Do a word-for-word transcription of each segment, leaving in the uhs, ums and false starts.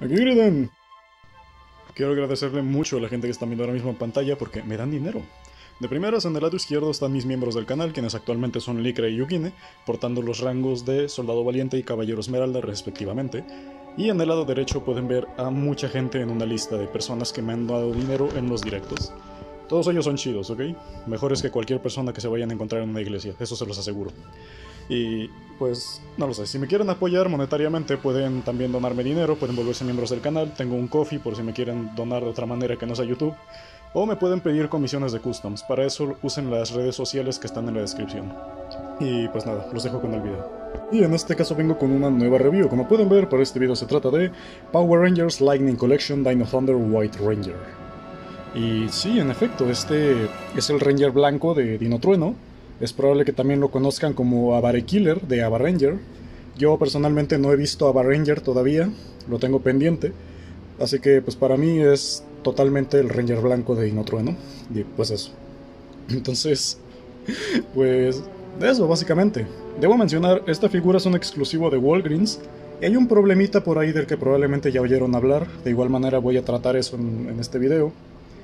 Aquí griten. Quiero agradecerle mucho a la gente que está viendo ahora mismo en pantalla porque me dan dinero. De primeras, en el lado izquierdo están mis miembros del canal, quienes actualmente son Lycra y Yukine, portando los rangos de Soldado Valiente y Caballero Esmeralda respectivamente. Y en el lado derecho pueden ver a mucha gente en una lista de personas que me han dado dinero en los directos. Todos ellos son chidos, ¿ok? Mejores que cualquier persona que se vayan a encontrar en una iglesia, eso se los aseguro. Y pues, no lo sé, si me quieren apoyar monetariamente pueden también donarme dinero, pueden volverse miembros del canal, tengo un Ko-fi por si me quieren donar de otra manera que no sea YouTube, o me pueden pedir comisiones de customs, para eso usen las redes sociales que están en la descripción. Y pues nada, los dejo con el video. Y en este caso vengo con una nueva review, como pueden ver para este video se trata de Power Rangers Lightning Collection Dino Thunder White Ranger. Y sí, en efecto, este es el Ranger blanco de Dino Trueno. Es probable que también lo conozcan como Abare Killer de Aba Ranger. Yo personalmente no he visto Aba Ranger todavía, lo tengo pendiente. Así que pues para mí es totalmente el Ranger blanco de Dino Trueno. Y pues eso. Entonces, pues eso básicamente. Debo mencionar, esta figura es un exclusivo de Walgreens. Y hay un problemita por ahí del que probablemente ya oyeron hablar. De igual manera voy a tratar eso en, en este video.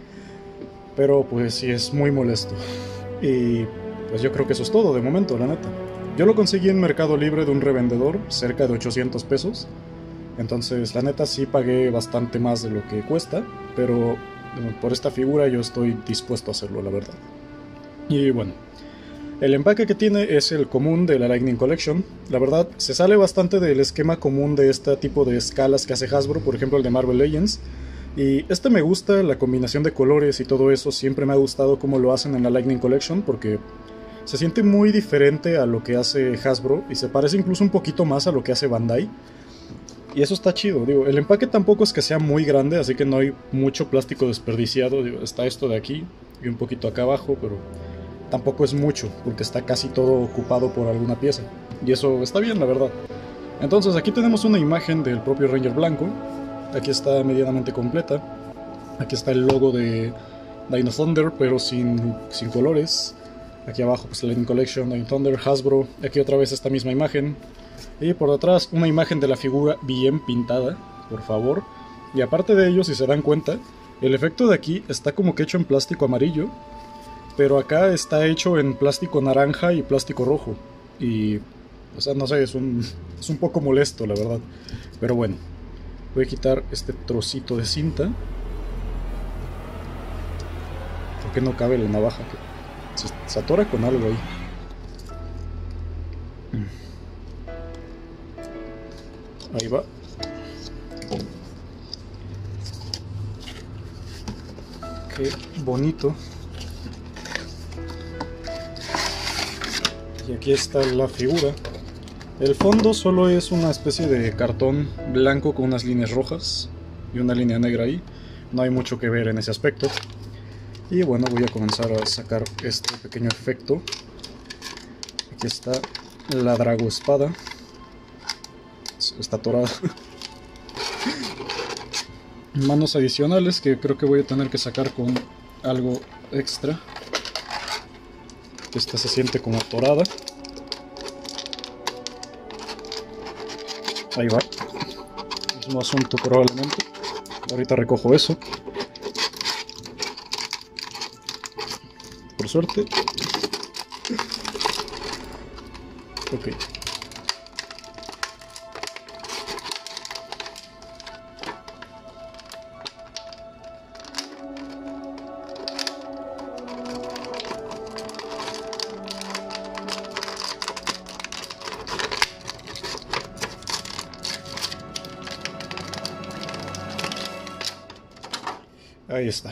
Pero pues sí, es muy molesto. Y pues yo creo que eso es todo de momento, la neta. Yo lo conseguí en Mercado Libre de un revendedor, cerca de ochocientos pesos. Entonces, la neta sí pagué bastante más de lo que cuesta, pero por esta figura yo estoy dispuesto a hacerlo, la verdad. Y bueno, el empaque que tiene es el común de la Lightning Collection. La verdad, se sale bastante del esquema común de este tipo de escalas que hace Hasbro, por ejemplo el de Marvel Legends. Y este me gusta, la combinación de colores y todo eso, siempre me ha gustado cómo lo hacen en la Lightning Collection, porque se siente muy diferente a lo que hace Hasbro y se parece incluso un poquito más a lo que hace Bandai. Y eso está chido, digo, el empaque tampoco es que sea muy grande, así que no hay mucho plástico desperdiciado, digo, está esto de aquí y un poquito acá abajo, pero tampoco es mucho, porque está casi todo ocupado por alguna pieza. Y eso está bien, la verdad. Entonces aquí tenemos una imagen del propio Ranger blanco. Aquí está medianamente completa. Aquí está el logo de Dino Thunder, pero sin, sin colores. Aquí abajo pues Lightning Collection, Dino Thunder, Hasbro. Aquí otra vez esta misma imagen. Y por detrás una imagen de la figura bien pintada, por favor. Y aparte de ello, si se dan cuenta, el efecto de aquí está como que hecho en plástico amarillo, pero acá está hecho en plástico naranja y plástico rojo. Y, o sea, no sé, es un, es un poco molesto, la verdad. Pero bueno. Voy a quitar este trocito de cinta. Porque no cabe la navaja. Se, se atora con algo ahí. Ahí va. Qué bonito. Y aquí está la figura. El fondo solo es una especie de cartón blanco con unas líneas rojas y una línea negra ahí. No hay mucho que ver en ese aspecto. Y bueno, voy a comenzar a sacar este pequeño efecto. Aquí está la Drago Espada. Está atorada. Manos adicionales que creo que voy a tener que sacar con algo extra. Esta se siente como atorada. Ahí va. Mismo asunto probablemente. Ahorita recojo eso. Por suerte. Ok. Ahí está.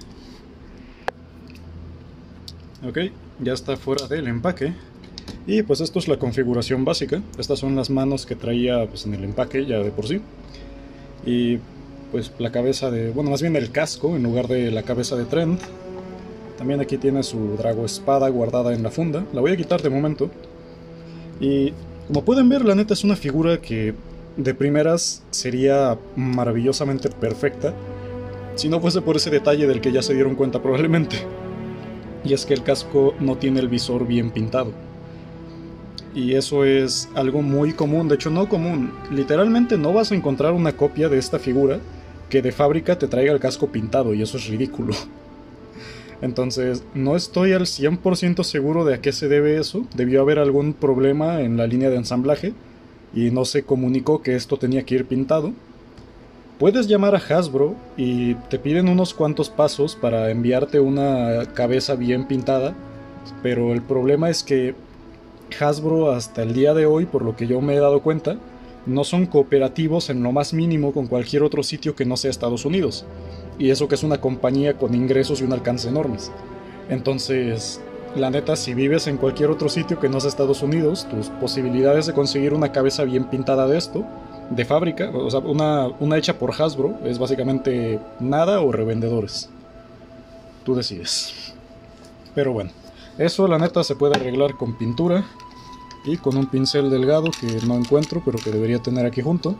Ok, ya está fuera del empaque. Y pues esto es la configuración básica. Estas son las manos que traía pues, en el empaque ya de por sí. Y pues la cabeza de... bueno, más bien el casco en lugar de la cabeza de Trent. También aquí tiene su Drago Espada guardada en la funda. La voy a quitar de momento. Y como pueden ver, la neta es una figura que de primeras sería maravillosamente perfecta si no fuese por ese detalle del que ya se dieron cuenta probablemente. Y es que el casco no tiene el visor bien pintado. Y eso es algo muy común, de hecho no común. Literalmente no vas a encontrar una copia de esta figura que de fábrica te traiga el casco pintado, y eso es ridículo. Entonces, no estoy al cien por ciento seguro de a qué se debe eso. Debió haber algún problema en la línea de ensamblaje y no se comunicó que esto tenía que ir pintado. Puedes llamar a Hasbro y te piden unos cuantos pasos para enviarte una cabeza bien pintada, pero el problema es que Hasbro hasta el día de hoy, por lo que yo me he dado cuenta, no son cooperativos en lo más mínimo con cualquier otro sitio que no sea Estados Unidos. Y eso que es una compañía con ingresos y un alcance enormes. Entonces, la neta, si vives en cualquier otro sitio que no sea Estados Unidos, tus posibilidades de conseguir una cabeza bien pintada de esto, de fábrica, o sea, una, una hecha por Hasbro, es básicamente nada o revendedores. Tú decides. Pero bueno, eso la neta se puede arreglar con pintura y con un pincel delgado que no encuentro, pero que debería tener aquí junto.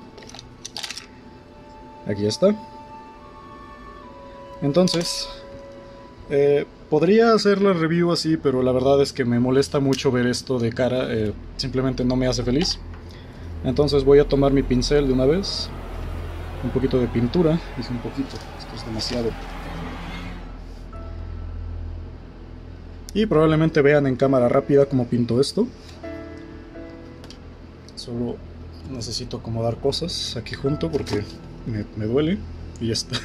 Aquí está. Entonces, eh, podría hacer la review así, pero la verdad es que me molesta mucho ver esto de cara, eh, simplemente no me hace feliz. Entonces voy a tomar mi pincel de una vez, un poquito de pintura, dije un poquito, esto es demasiado. Y probablemente vean en cámara rápida cómo pinto esto. Solo necesito acomodar cosas aquí junto porque me, me duele y ya está.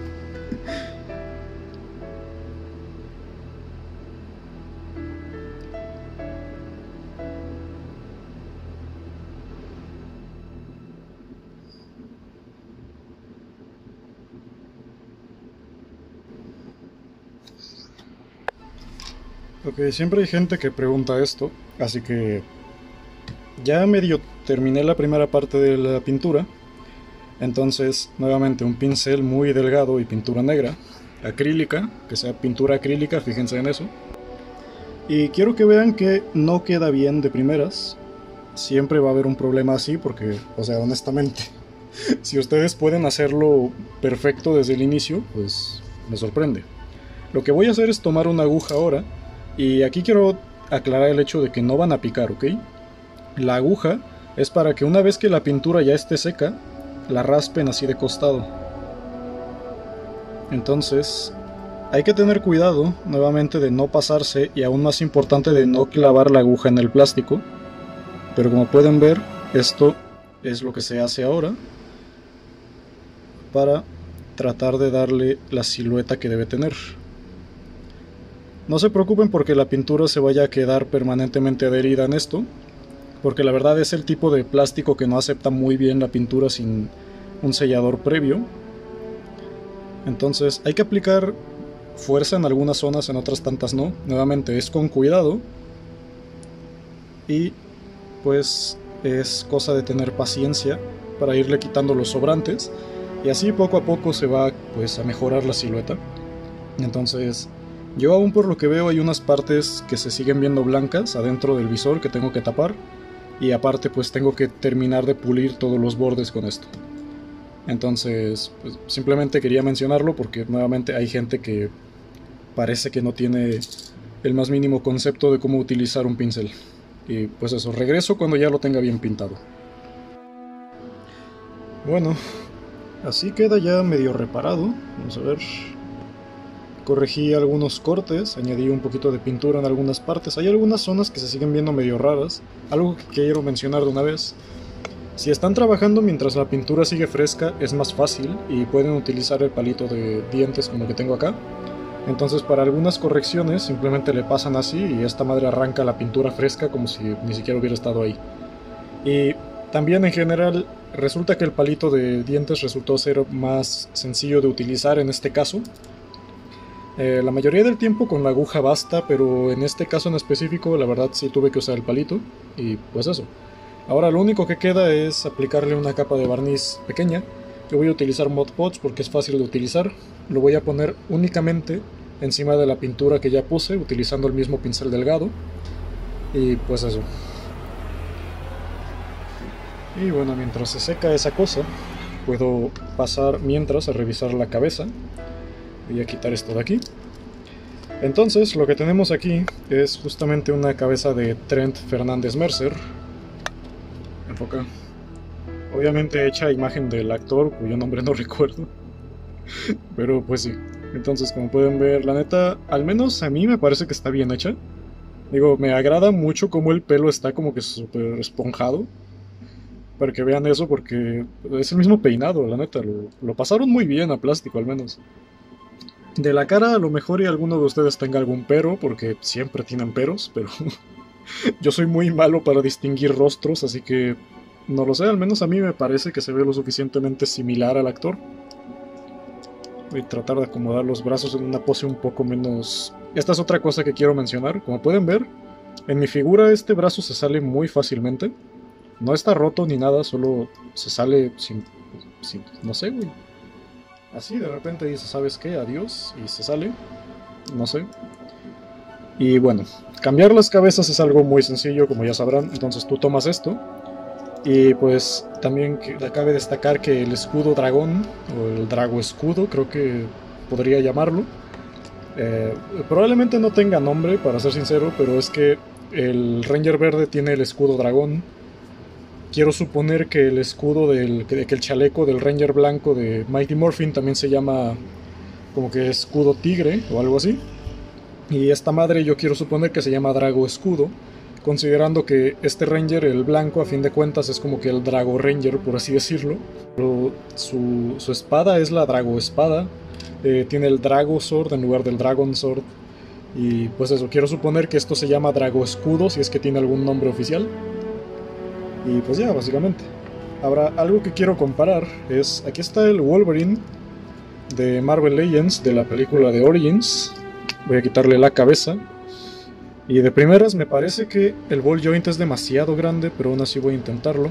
Ok, siempre hay gente que pregunta esto, así que ya medio terminé la primera parte de la pintura. Entonces, nuevamente un pincel muy delgado y pintura negra, acrílica, que sea pintura acrílica, fíjense en eso. Y quiero que vean que no queda bien de primeras. Siempre va a haber un problema así porque, o sea, honestamente, si ustedes pueden hacerlo perfecto desde el inicio, pues me sorprende. Lo que voy a hacer es tomar una aguja ahora. Y aquí quiero aclarar el hecho de que no van a picar, ¿ok? La aguja es para que una vez que la pintura ya esté seca, la raspen así de costado. Entonces, hay que tener cuidado, nuevamente, de no pasarse y aún más importante de no clavar la aguja en el plástico. Pero como pueden ver, esto es lo que se hace ahora para tratar de darle la silueta que debe tener. No se preocupen porque la pintura se vaya a quedar permanentemente adherida en esto, porque la verdad es el tipo de plástico que no acepta muy bien la pintura sin un sellador previo. Entonces hay que aplicar fuerza en algunas zonas, en otras tantas no. Nuevamente es con cuidado y pues es cosa de tener paciencia para irle quitando los sobrantes y así poco a poco se va pues a mejorar la silueta. Entonces, yo aún por lo que veo hay unas partes que se siguen viendo blancas adentro del visor que tengo que tapar. Y aparte pues tengo que terminar de pulir todos los bordes con esto. Entonces pues, simplemente quería mencionarlo porque nuevamente hay gente que parece que no tiene el más mínimo concepto de cómo utilizar un pincel. Y pues eso, regreso cuando ya lo tenga bien pintado. Bueno, así queda ya medio reparado. Vamos a ver. Corregí algunos cortes, añadí un poquito de pintura en algunas partes. Hay algunas zonas que se siguen viendo medio raras. Algo que quiero mencionar de una vez. Si están trabajando mientras la pintura sigue fresca, es más fácil y pueden utilizar el palito de dientes como el que tengo acá. Entonces para algunas correcciones simplemente le pasan así y esta madre arranca la pintura fresca como si ni siquiera hubiera estado ahí. Y también en general resulta que el palito de dientes resultó ser más sencillo de utilizar en este caso. Eh, la mayoría del tiempo con la aguja basta, pero en este caso en específico la verdad sí tuve que usar el palito y pues eso. Ahora lo único que queda es aplicarle una capa de barniz pequeña. Yo voy a utilizar Mod Podge porque es fácil de utilizar. Lo voy a poner únicamente encima de la pintura que ya puse utilizando el mismo pincel delgado. Y pues eso. Y bueno, mientras se seca esa cosa, puedo pasar mientras a revisar la cabeza. Voy a quitar esto de aquí. Entonces, lo que tenemos aquí es justamente una cabeza de Trent Fernández Mercer. Enfoca. Obviamente hecha imagen del actor, cuyo nombre no recuerdo. Pero pues sí. Entonces, como pueden ver, la neta, al menos a mí me parece que está bien hecha. Digo, me agrada mucho cómo el pelo está como que súper esponjado. Para que vean eso, porque es el mismo peinado, la neta. Lo, lo pasaron muy bien a plástico, al menos. De la cara, a lo mejor y alguno de ustedes tenga algún pero, porque siempre tienen peros, pero yo soy muy malo para distinguir rostros, así que no lo sé, al menos a mí me parece que se ve lo suficientemente similar al actor. Voy a tratar de acomodar los brazos en una pose un poco menos... Esta es otra cosa que quiero mencionar. Como pueden ver, en mi figura este brazo se sale muy fácilmente. No está roto ni nada, solo se sale sin... sin no sé, güey. Así de repente dice, ¿sabes qué? Adiós. Y se sale. No sé. Y bueno, cambiar las cabezas es algo muy sencillo, como ya sabrán. Entonces tú tomas esto. Y pues también cabe destacar que el escudo dragón, o el drago escudo, creo que podría llamarlo. Eh, probablemente no tenga nombre, para ser sincero, pero es que el Ranger verde tiene el escudo dragón. Quiero suponer que el escudo del... que, que el chaleco del Ranger blanco de Mighty Morphin también se llama como que escudo tigre o algo así. Y esta madre yo quiero suponer que se llama Drago Escudo, considerando que este Ranger, el blanco, a fin de cuentas es como que el Drago Ranger, por así decirlo. Pero su, su espada es la Drago Espada. Eh, tiene el Drago Sword en lugar del Dragon Sword. Y pues eso, quiero suponer que esto se llama Drago Escudo, si es que tiene algún nombre oficial. Y pues ya, básicamente. Ahora, algo que quiero comparar es... Aquí está el Wolverine de Marvel Legends, de la película de Origins. Voy a quitarle la cabeza. Y de primeras me parece que el ball joint es demasiado grande, pero aún así voy a intentarlo.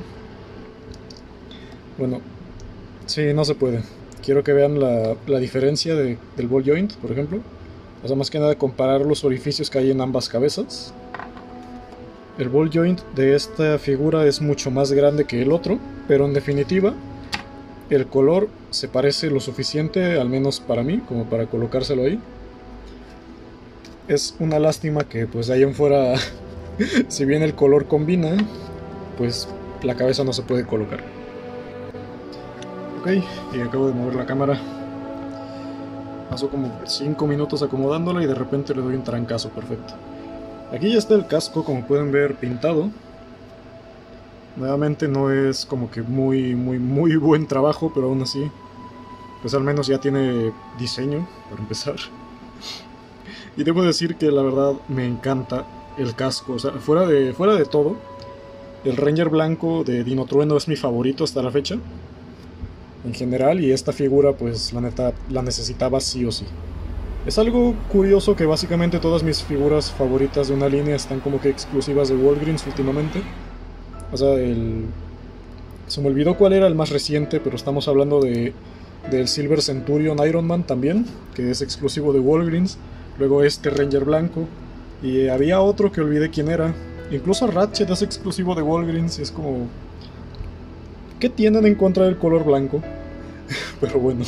Bueno, sí, no se puede. Quiero que vean la, la diferencia de, del ball joint, por ejemplo. O sea, más que nada comparar los orificios que hay en ambas cabezas. El ball joint de esta figura es mucho más grande que el otro, pero en definitiva el color se parece lo suficiente, al menos para mí, como para colocárselo ahí. Es una lástima que pues de ahí en fuera, si bien el color combina, pues la cabeza no se puede colocar. Ok, y acabo de mover la cámara. Pasó como cinco minutos acomodándola y de repente le doy un trancazo, perfecto. Aquí ya está el casco, como pueden ver, pintado. Nuevamente no es como que muy, muy, muy buen trabajo, pero aún así, pues al menos ya tiene diseño, para empezar. Y debo decir que la verdad me encanta el casco, o sea, fuera de, fuera de todo, el Ranger blanco de Dino Trueno es mi favorito hasta la fecha, en general, y esta figura pues la neta la necesitaba sí o sí. Es algo curioso que básicamente todas mis figuras favoritas de una línea están como que exclusivas de Walgreens últimamente. O sea, el... se me olvidó cuál era el más reciente, pero estamos hablando de del Silver Centurion Iron Man también, que es exclusivo de Walgreens. Luego este Ranger blanco. Y había otro que olvidé quién era. Incluso Ratchet es exclusivo de Walgreens y es como... ¿qué tienen en contra del color blanco? Pero bueno.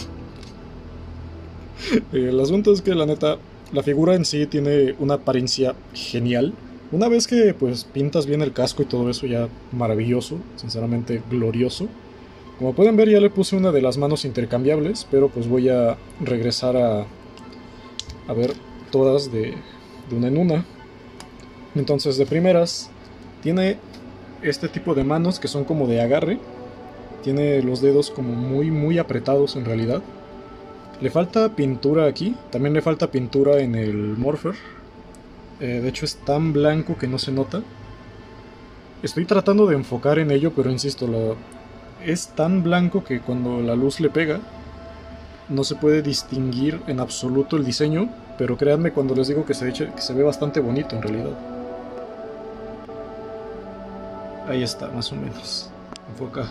El asunto es que la neta, la figura en sí tiene una apariencia genial. Una vez que pues pintas bien el casco y todo eso, ya maravilloso, sinceramente glorioso. Como pueden ver, ya le puse una de las manos intercambiables, pero pues voy a regresar a, a ver todas de, de una en una. Entonces, de primeras, tiene este tipo de manos que son como de agarre. Tiene los dedos como muy muy apretados en realidad. Le falta pintura aquí, también le falta pintura en el Morpher. Eh, de hecho es tan blanco que no se nota. Estoy tratando de enfocar en ello, pero insisto, la... es tan blanco que cuando la luz le pega no se puede distinguir en absoluto el diseño, pero créanme cuando les digo que se, eche, que se ve bastante bonito en realidad. Ahí está, más o menos. Enfoca.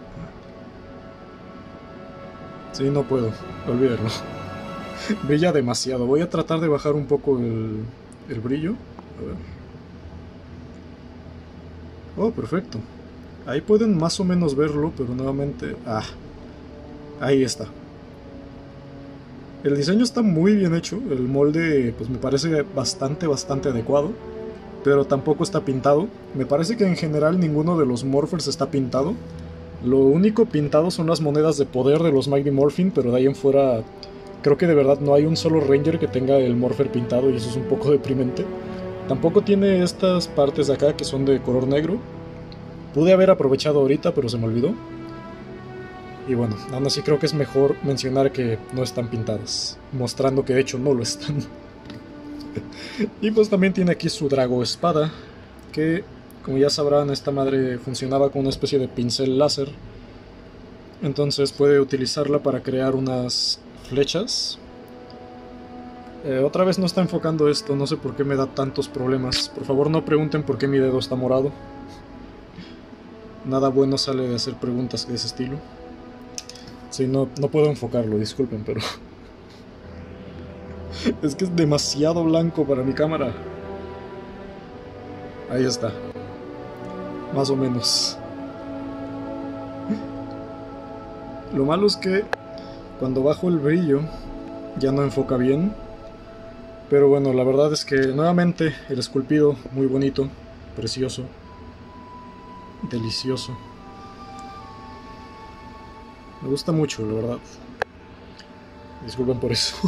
Sí, no puedo, olvídalo. Brilla demasiado. Voy a tratar de bajar un poco el, el brillo. A ver. Oh, perfecto. Ahí pueden más o menos verlo, pero nuevamente... ah, ahí está. El diseño está muy bien hecho, el molde pues me parece bastante, bastante adecuado, pero tampoco está pintado. Me parece que en general ninguno de los Morphers está pintado. Lo único pintado son las monedas de poder de los Mighty Morphin, pero de ahí en fuera creo que de verdad no hay un solo Ranger que tenga el Morpher pintado y eso es un poco deprimente. Tampoco tiene estas partes de acá que son de color negro. Pude haber aprovechado ahorita, pero se me olvidó. Y bueno, aún así creo que es mejor mencionar que no están pintadas, mostrando que de hecho no lo están. Y pues también tiene aquí su Drago Espada, que como ya sabrán esta madre funcionaba con una especie de pincel láser. Entonces puede utilizarla para crear unas flechas. Eh, otra vez no está enfocando esto, no sé por qué me da tantos problemas. Por favor no pregunten por qué mi dedo está morado. Nada bueno sale de hacer preguntas de ese estilo. Sí, no, no puedo enfocarlo, disculpen, pero... es que es demasiado blanco para mi cámara. Ahí está. Más o menos. Lo malo es que cuando bajo el brillo ya no enfoca bien. Pero bueno, la verdad es que nuevamente el esculpido muy bonito, precioso, delicioso. Me gusta mucho, la verdad. Disculpen por eso.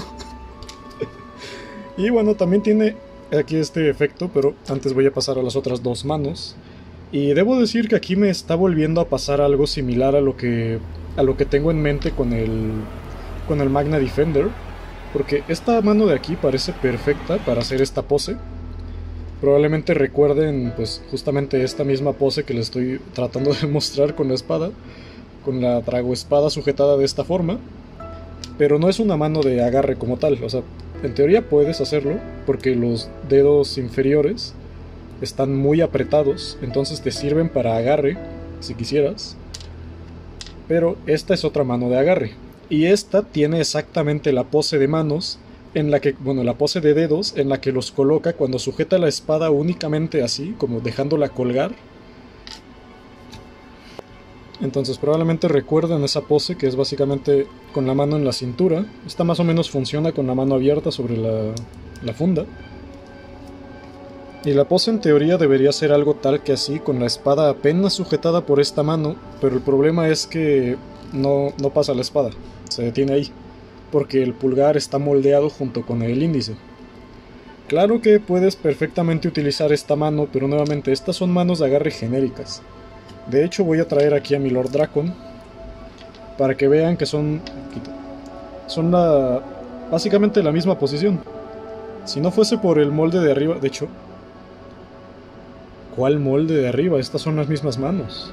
Y bueno, también tiene aquí este efecto, pero antes voy a pasar a las otras dos manos. Y debo decir que aquí me está volviendo a pasar algo similar a lo que, a lo que tengo en mente con el, con el Magna Defender. Porque esta mano de aquí parece perfecta para hacer esta pose. Probablemente recuerden pues justamente esta misma pose que les estoy tratando de mostrar con la espada. Con la Drago Espada sujetada de esta forma. Pero no es una mano de agarre como tal. O sea, en teoría puedes hacerlo porque los dedos inferiores están muy apretados. Entonces te sirven para agarre, si quisieras. Pero esta es otra mano de agarre. Y esta tiene exactamente la pose de manos en la que, bueno, la pose de dedos en la que los coloca cuando sujeta la espada únicamente así, como dejándola colgar. Entonces probablemente recuerden esa pose que es básicamente con la mano en la cintura. Esta más o menos funciona con la mano abierta sobre la, la funda. Y la pose en teoría debería ser algo tal que así, con la espada apenas sujetada por esta mano, pero el problema es que no, no pasa la espada, se detiene ahí, porque el pulgar está moldeado junto con el índice. Claro que puedes perfectamente utilizar esta mano, pero nuevamente estas son manos de agarre genéricas. De hecho voy a traer aquí a mi Lord Dracon para que vean que son son la básicamente la misma posición. Si no fuese por el molde de arriba, de hecho, ¿cuál molde de arriba? Estas son las mismas manos.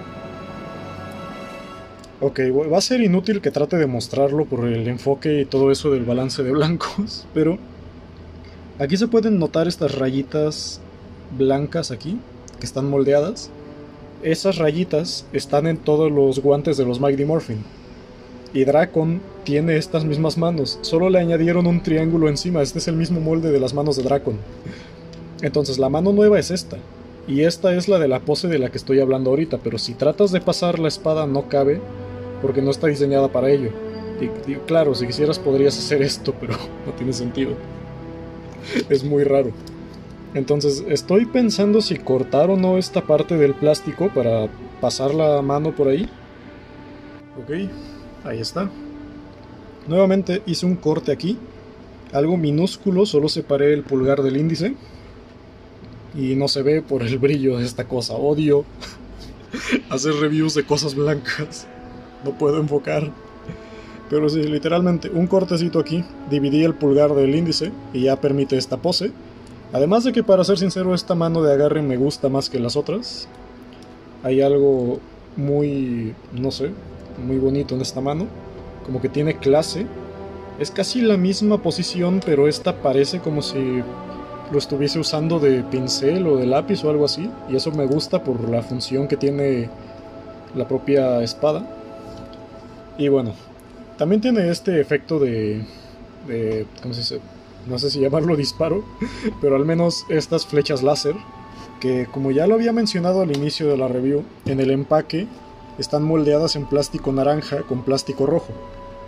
Ok, va a ser inútil que trate de mostrarlo por el enfoque y todo eso del balance de blancos, pero aquí se pueden notar estas rayitas blancas aquí, que están moldeadas. Esas rayitas están en todos los guantes de los Mighty Morphin. Y Dracon tiene estas mismas manos, solo le añadieron un triángulo encima. Este es el mismo molde de las manos de Dracon. Entonces la mano nueva es esta, y esta es la de la pose de la que estoy hablando ahorita. Pero si tratas de pasar la espada no cabe, porque no está diseñada para ello. Y, y claro, si quisieras podrías hacer esto, pero no tiene sentido. Es muy raro. Entonces estoy pensando si cortar o no esta parte del plástico para pasar la mano por ahí. Ok, ahí está. Nuevamente hice un corte aquí, algo minúsculo, solo separé el pulgar del índice. Y no se ve por el brillo de esta cosa. Odio hacer reviews de cosas blancas. No puedo enfocar. Pero sí, literalmente un cortecito aquí. Dividí el pulgar del índice y ya permite esta pose. Además de que, para ser sincero, esta mano de agarre me gusta más que las otras. Hay algo muy, no sé, muy bonito en esta mano. Como que tiene clase. Es casi la misma posición, pero esta parece como si lo estuviese usando de pincel o de lápiz o algo así. Y eso me gusta por la función que tiene la propia espada. Y bueno, también tiene este efecto de, de ¿cómo se dice? No sé si llamarlo disparo, pero al menos estas flechas láser, que como ya lo había mencionado al inicio de la review, en el empaque están moldeadas en plástico naranja con plástico rojo.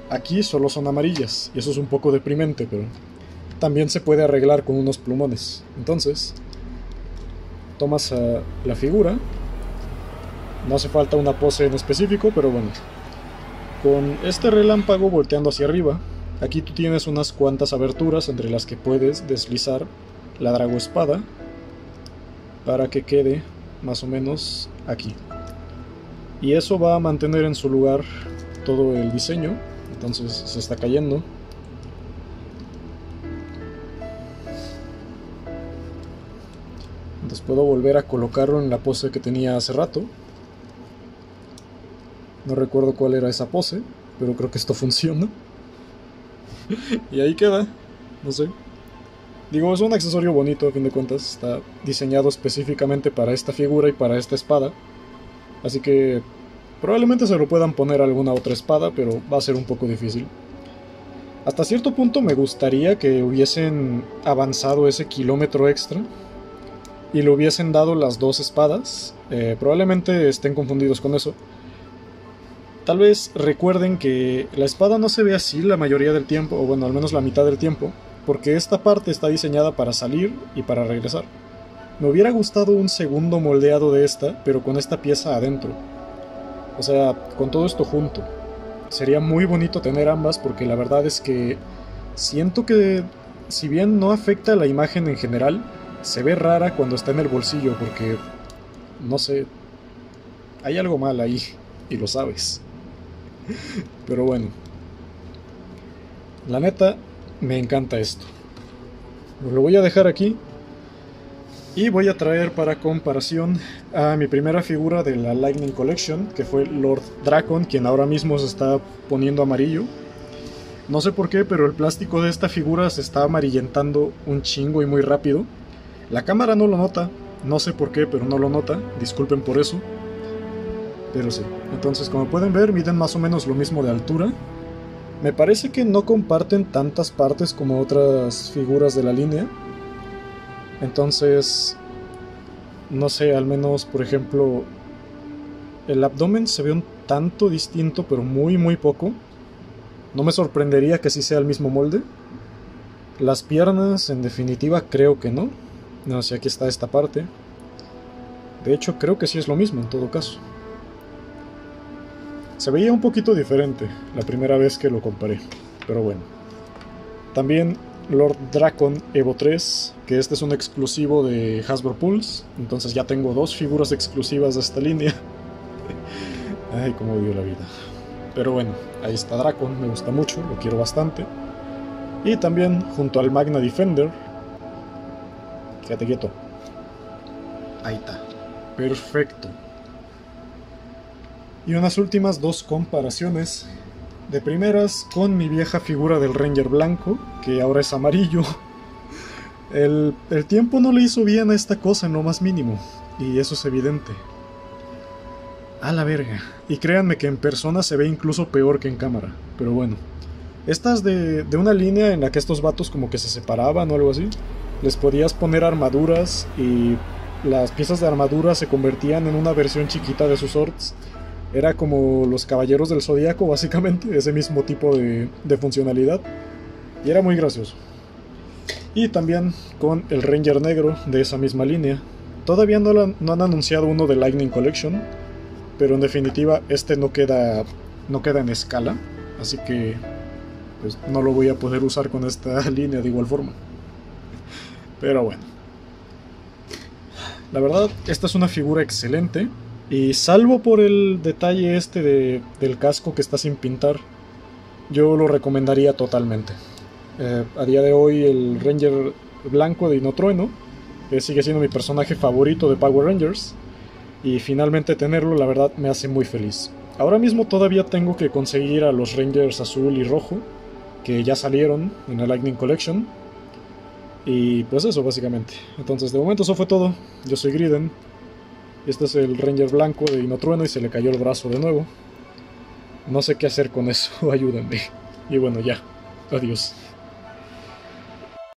aquí solo son amarillas, y eso es un poco deprimente, pero también se puede arreglar con unos plumones. Entonces, tomas uh, la figura, no hace falta una pose en específico, pero bueno, con este relámpago volteando hacia arriba, aquí tú tienes unas cuantas aberturas entre las que puedes deslizar la dragoespada para que quede más o menos aquí. Y eso va a mantener en su lugar todo el diseño. Entonces se está cayendo. Entonces puedo volver a colocarlo en la pose que tenía hace rato. No recuerdo cuál era esa pose, pero creo que esto funciona. Y ahí queda. No sé. Digo, es un accesorio bonito a fin de cuentas. Está diseñado específicamente para esta figura y para esta espada. Así que probablemente se lo puedan poner a alguna otra espada, pero va a ser un poco difícil. Hasta cierto punto me gustaría que hubiesen avanzado ese kilómetro extra y le hubiesen dado las dos espadas. Eh, probablemente estén confundidos con eso. Tal vez recuerden que la espada no se ve así la mayoría del tiempo, o bueno, al menos la mitad del tiempo, porque esta parte está diseñada para salir y para regresar. Me hubiera gustado un segundo moldeado de esta, pero con esta pieza adentro. O sea, con todo esto junto. Sería muy bonito tener ambas, porque la verdad es que siento que, si bien no afecta la imagen en general, se ve rara cuando está en el bolsillo, porque, no sé, hay algo mal ahí, y lo sabes. Pero bueno, la neta, me encanta esto. Lo voy a dejar aquí. Y voy a traer para comparación a mi primera figura de la Lightning Collection, que fue Lord Drakkon, quien ahora mismo se está poniendo amarillo. No sé por qué, pero el plástico de esta figura se está amarillentando un chingo y muy rápido. La cámara no lo nota, no sé por qué, pero no lo nota, disculpen por eso. Pero sí, entonces como pueden ver, miden más o menos lo mismo de altura. Me parece que no comparten tantas partes como otras figuras de la línea. Entonces, no sé, al menos, por ejemplo, el abdomen se ve un tanto distinto, pero muy muy poco. No me sorprendería que sí sea el mismo molde. Las piernas, en definitiva, creo que no. No sé, aquí está esta parte. De hecho, creo que sí es lo mismo en todo caso. Se veía un poquito diferente la primera vez que lo comparé, pero bueno. También Lord Drakkon Evo tres, que este es un exclusivo de Hasbro Pulse, entonces ya tengo dos figuras exclusivas de esta línea. Ay, cómo odio la vida. Pero bueno, ahí está Drakkon, me gusta mucho, lo quiero bastante. Y también junto al Magna Defender. Quédate quieto. Ahí está. Perfecto. Y unas últimas dos comparaciones. De primeras con mi vieja figura del Ranger blanco, que ahora es amarillo. El, el tiempo no le hizo bien a esta cosa en lo más mínimo, y eso es evidente. A la verga. Y créanme que en persona se ve incluso peor que en cámara, pero bueno. Estas de, de una línea en la que estos vatos como que se separaban o algo así. Les podías poner armaduras y las piezas de armadura se convertían en una versión chiquita de sus swords. Era como los Caballeros del Zodíaco, básicamente, ese mismo tipo de, de funcionalidad. Y era muy gracioso. Y también con el Ranger negro de esa misma línea. Todavía no, la, no han anunciado uno de Lightning Collection, pero en definitiva este no queda, no queda en escala. Así que pues, no lo voy a poder usar con esta línea de igual forma. Pero bueno. La verdad, esta es una figura excelente. Y salvo por el detalle este de, del casco que está sin pintar, yo lo recomendaría totalmente. Eh, a día de hoy el Ranger blanco de Inotrueno eh, sigue siendo mi personaje favorito de Power Rangers. Y finalmente tenerlo, la verdad, me hace muy feliz. Ahora mismo todavía tengo que conseguir a los Rangers azul y rojo, que ya salieron en la Lightning Collection. Y pues eso, básicamente. Entonces, de momento eso fue todo. Yo soy Griden. Este es el Ranger blanco de Inotrueno y se le cayó el brazo de nuevo. No sé qué hacer con eso, ayúdenme. Y bueno, ya. Adiós.